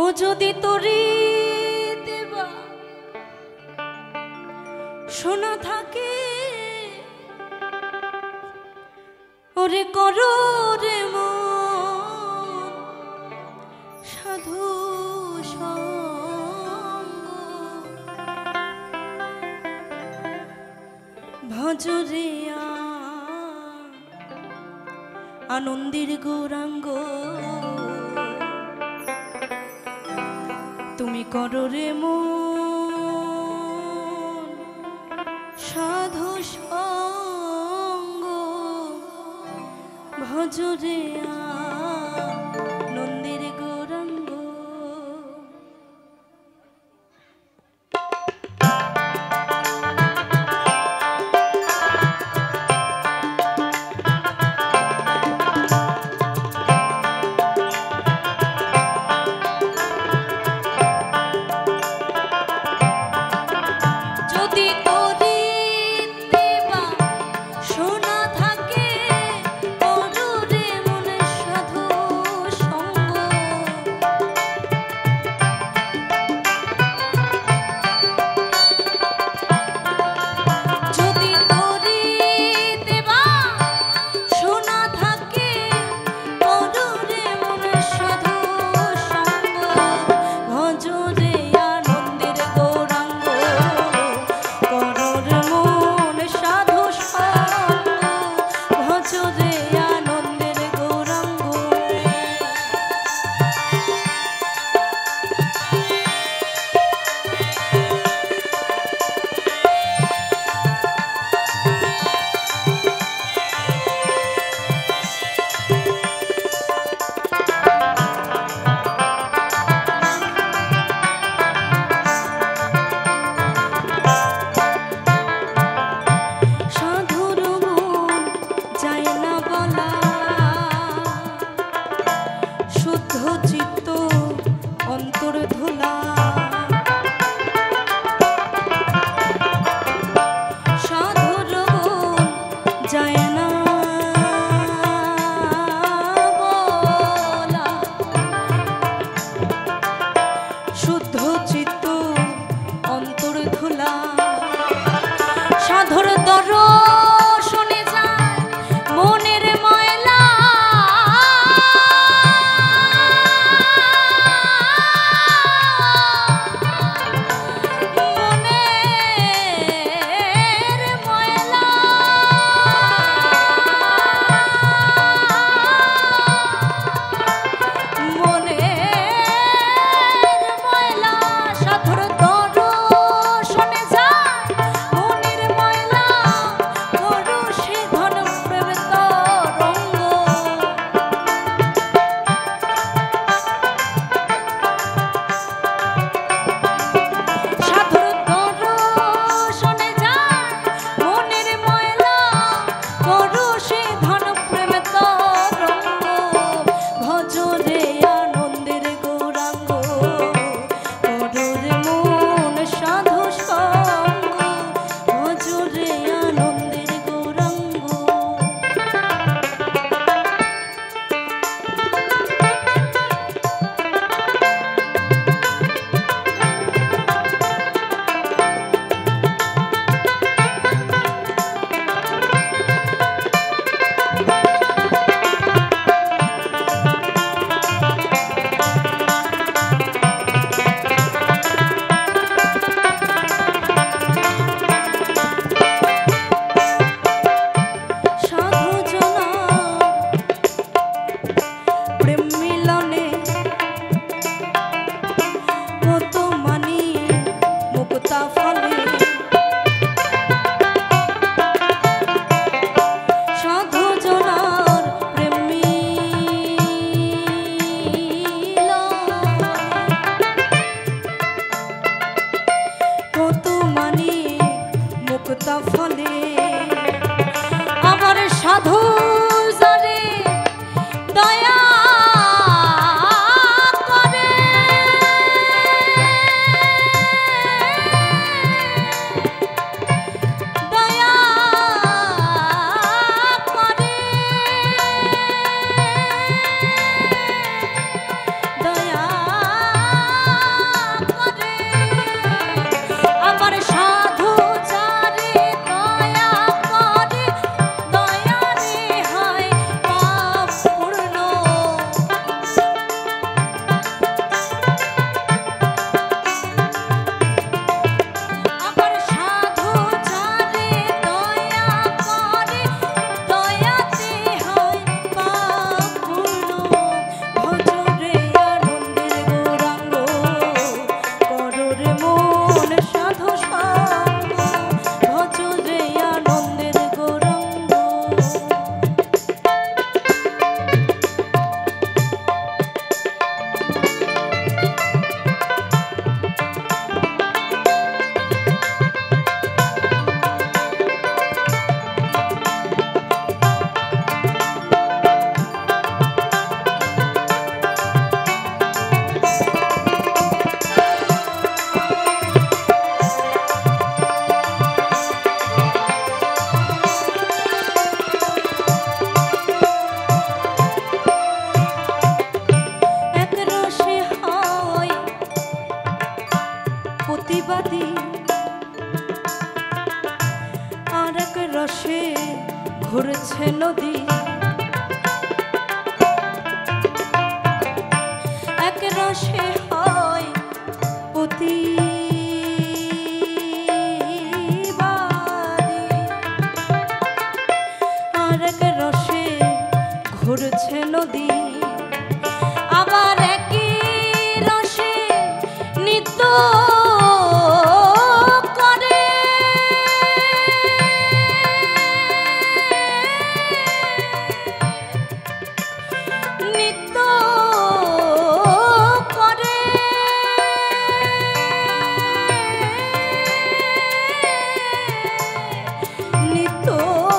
যদি তোরে দেবা শোনা থাকে ওরে করো রে মন সাধু সঙ্গ ভজরে আনন্দের গৌরাঙ্গ তুমি করো রে মন সাধু সঙ্গ ভজরে আনন্দের গৌরাঙ্গ। ঘুরছে নদী, এক রসে হয় পতি আর এক রসে ঘুরছে নদী, আবার একই রসে নিত্য করে নিত্য করে নিত্য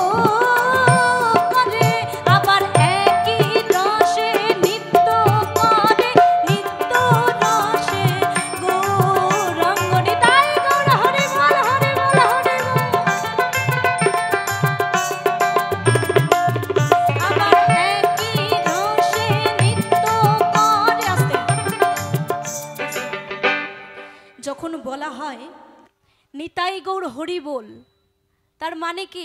করে আবার একই রসে নিত্য করে নিত্য রসে গৌরাঙ্গ নিতাই গৌর হরি বল হরি বল হরি বল। আবার একই রসে নিত্য করে আসতে যখন বলা হয় নিতাই গৌর হরি বল, তার মানে কি?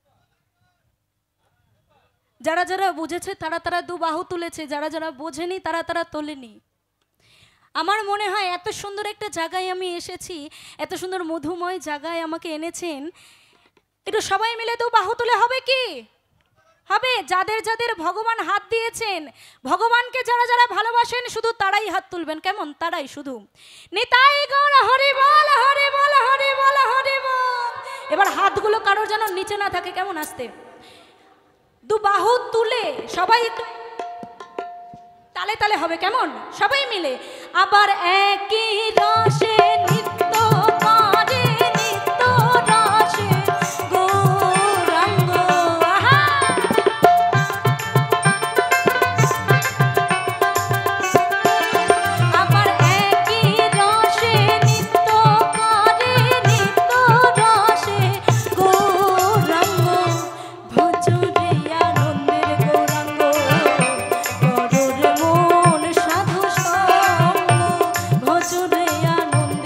যারা যারা বুঝেছে তারা তারা দু বাহু তুলেছে, যারা যারা বোঝেনি তারা তারা তোলেনি। আমার মনে হয় এত সুন্দর একটা জায়গায় আমি এসেছি, এত সুন্দর মধুময় জায়গায় আমাকে এনেছেন, একটু সবাই মিলে দু বাহু তুলে হবে কি? হবে। যাদের যাদের ভগবান হাত দিয়েছেন, ভগবানকে যারা যারা ভালোবাসেন শুধু তারাই হাত তুলবেন। কেমন? তারাই শুধু নিতাই গৌর হরি বল হরি বল হরি বল হরি বল। এবার হাতগুলো কারোর যেন নিচে না থাকে, কেমন? আসতে দু বাহু তুলে সবাই একটু তালে তালে হবে, কেমন? সবাই মিলে আবার একই রসে নিত্য করে নিত্য রসে গৌরাঙ্গ। আহা আবার একই রসে নিত্য করে নিত্য রসে গৌরাঙ্গ। ভজরে আনন্দের গৌরাঙ্গ করোরে মন সাধু সঙ্গ, ভজরে আনন্দের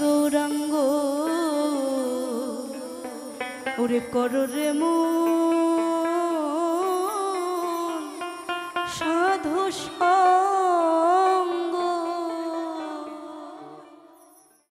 গৌরাঙ্গ ওরে কররে মন সাধু